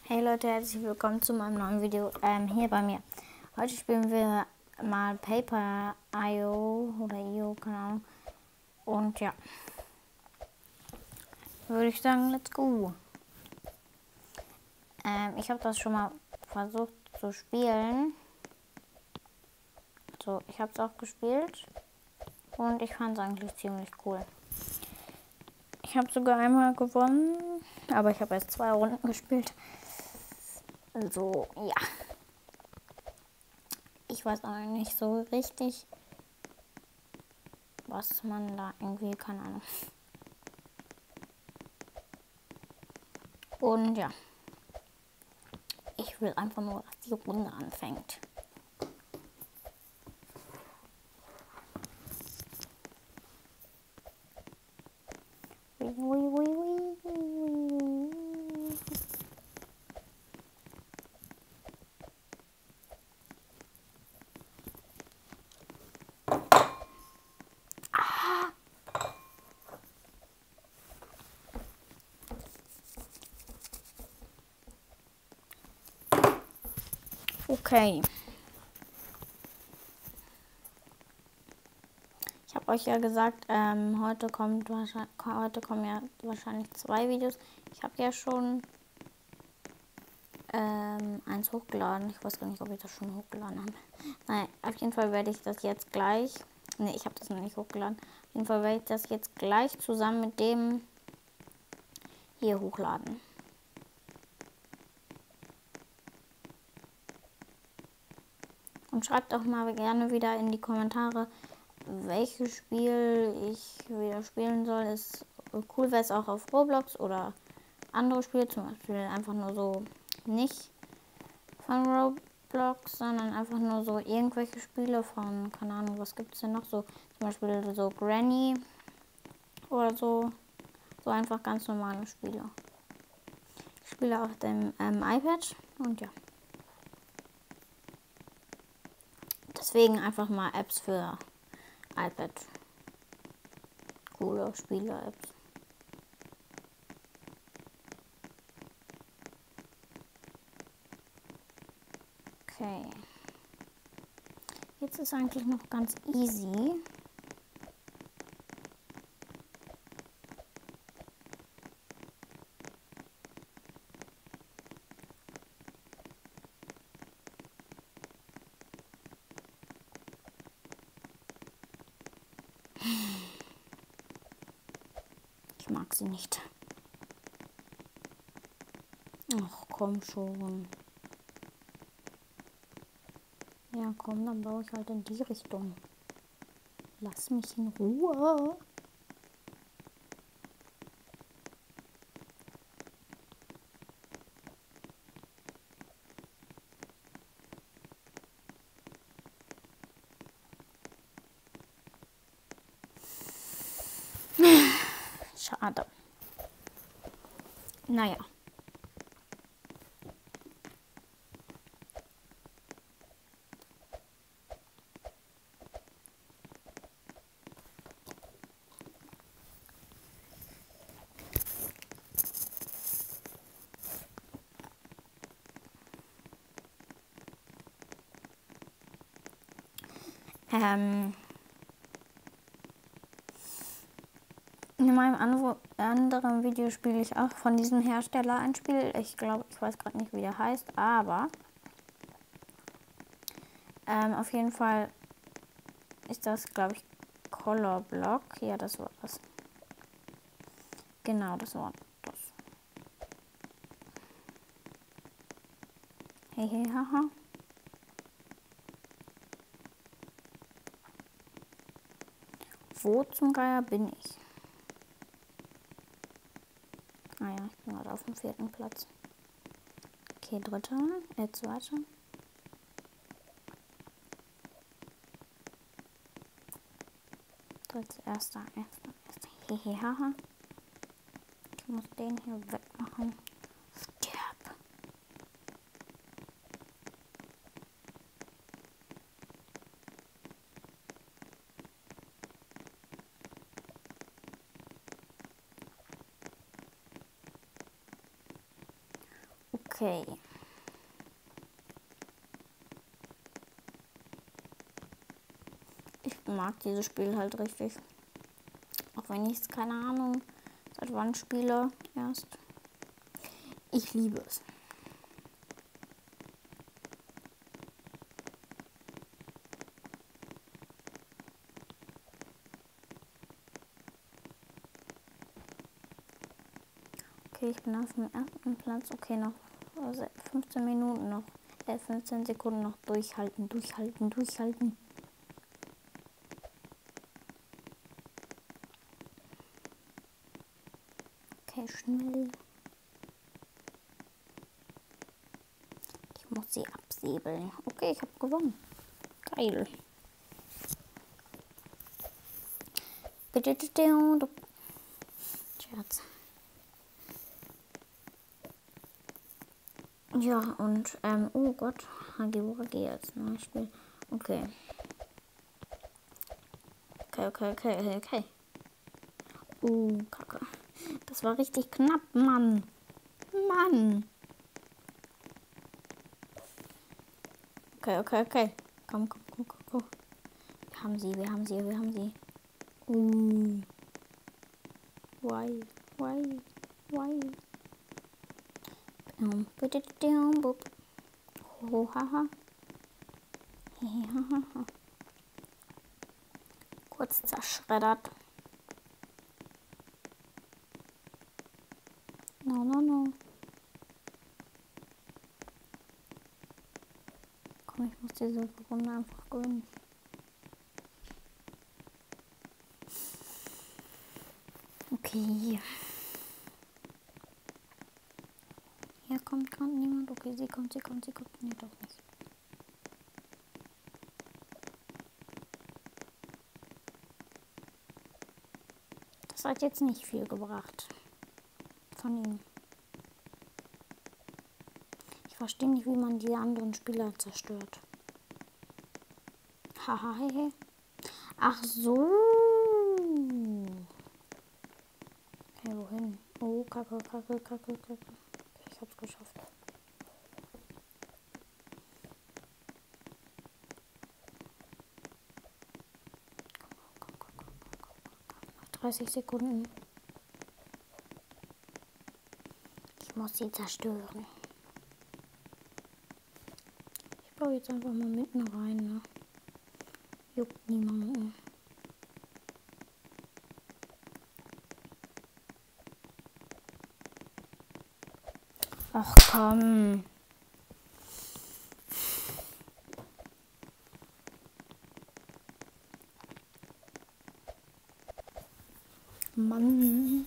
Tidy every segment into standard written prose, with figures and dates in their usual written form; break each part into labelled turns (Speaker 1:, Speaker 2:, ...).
Speaker 1: Hey Leute, herzlich willkommen zu meinem neuen Video hier bei mir. Heute spielen wir mal Paper.io oder io, keine Ahnung. Und ja, würde ich sagen, let's go. Ich habe das schon mal versucht zu spielen. So, ich habe es auch gespielt und ich fand es eigentlich ziemlich cool. Ich habe sogar einmal gewonnen, aber ich habe erst 2 Runden gespielt. Also, ja. Ich weiß auch nicht so richtig, was man da irgendwie, keine Ahnung. Und ja, ich will einfach nur, dass die Runde anfängt. Okay. Ich habe euch ja gesagt, heute kommen ja wahrscheinlich 2 Videos. Ich habe ja schon eins hochgeladen. Ich weiß gar nicht, ob ich das schon hochgeladen habe. Nein, auf jeden Fall werde ich das jetzt gleich. Ne, ich habe das noch nicht hochgeladen. Auf jeden Fall werde ich das jetzt gleich zusammen mit dem hier hochladen. Und schreibt auch mal gerne wieder in die Kommentare, welches Spiel ich wieder spielen soll. Ist cool, wäre es auch auf Roblox oder andere Spiele, zum Beispiel einfach nur so nicht von Roblox, sondern einfach nur so irgendwelche Spiele von, keine Ahnung, was gibt es denn noch so, zum Beispiel so Granny oder so, so einfach ganz normale Spiele. Ich spiele auf dem iPad und ja. Deswegen einfach mal Apps für iPad. Coole Spiele-Apps. Okay. Jetzt ist eigentlich noch ganz easy. Ich mag sie nicht. Ach, komm schon. Ja, komm, dann baue ich halt in die Richtung. Lass mich in Ruhe. Schade. Naja. In meinem anderen Video spiele ich auch von diesem Hersteller ein Spiel. Ich glaube, ich weiß gerade nicht, wie der heißt, aber auf jeden Fall ist das, glaube ich, Color Block. Ja, das war das. Genau, das war das. Hey, hey, haha. Wo zum Geier bin ich? Ah ja, ich bin gerade auf dem 4. Platz. Okay, 3. Jetzt weiter. Erster. Hehe, haha. Ich muss den hier wegmachen. Stirb. Okay. Ich mag dieses Spiel halt richtig. Auch wenn ich es, keine Ahnung, seit wann spiele erst. Ich liebe es. Okay, ich bin auf dem ersten Platz. Okay, noch 15 Minuten noch. 15 Sekunden noch. Durchhalten, durchhalten, durchhalten. Okay, schnell. Ich muss sie absäbeln. Okay, ich habe gewonnen. Geil. Scherz. Ja, und, oh Gott, Hagi als neues Spiel. Okay. Okay. Kacke. Das war richtig knapp, Mann. Okay. Komm. Wir haben sie. Why? Haha. Kurz zerschreddert. No. Komm, ich muss diese Runde einfach gewinnen. Okay. Hier kommt gerade niemand. Okay, sie kommt. Nee, doch nicht. Das hat jetzt nicht viel gebracht. Von ihm. Ich verstehe nicht, wie man die anderen Spieler zerstört. Haha, hehe. Ach so. Okay, wohin? Oh, Kacke. Okay, ich hab's geschafft. Komm. Noch 30 Sekunden. Ich muss sie zerstören. Ich baue jetzt einfach mal mitten rein, ne? Juckt niemanden. Ach komm. Mann.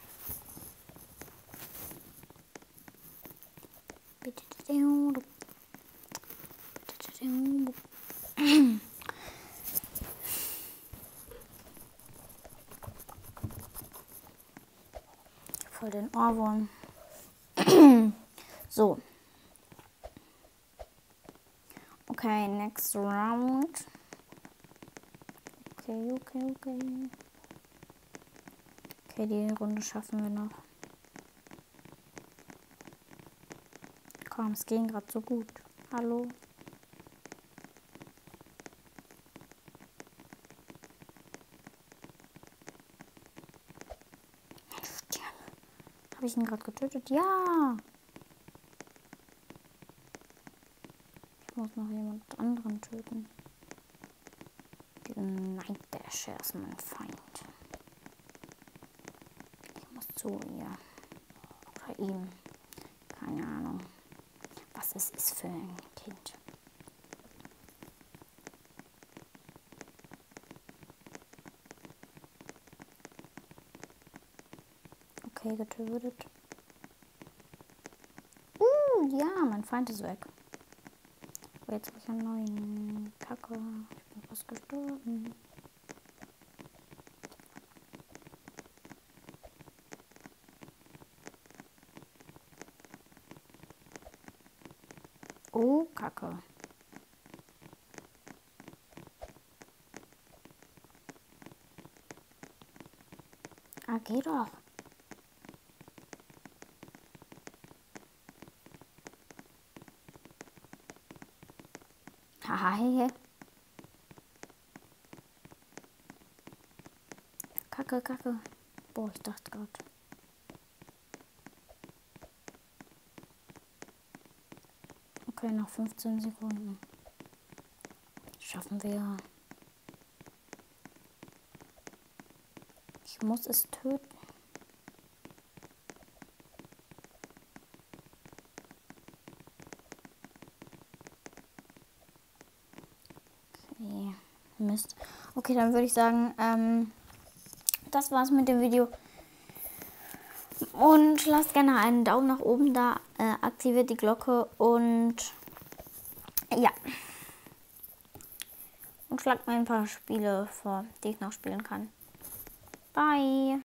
Speaker 1: Voll den Ohrwurm. So. Okay, next round. Okay. Okay, die Runde schaffen wir noch. Komm, es ging gerade so gut. Hallo? Habe ich ihn gerade getötet? Ja! Ich muss noch jemand anderen töten. Diesen Nightdasher ist mein Feind. Ich muss zu ihr. Oder ihm. Keine Ahnung. Was es ist für ein Kind. Okay, getötet. Ja, mein Feind ist weg. Aber jetzt habe ich einen neuen. Kacke. Ich bin fast gestorben. Oh, Kacke. Ah, geh doch. Haha, hehe. Kacke, Kacke. Boah, ich dachte gerade. Okay, noch 15 Sekunden. Schaffen wir. Ich muss es töten. Okay, Mist. Okay, dann würde ich sagen, das war's mit dem Video. Und lasst gerne einen Daumen nach oben da, aktiviert die Glocke und ja. Und schlagt mir ein paar Spiele vor, die ich noch spielen kann. Bye!